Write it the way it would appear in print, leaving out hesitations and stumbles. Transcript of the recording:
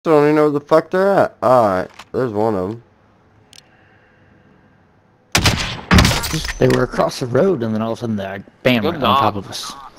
Don't even know where the fuck they're at. Alright, there's one of them. They were across the road, and then all of a sudden they're like, bam, Good right on knock. top of us.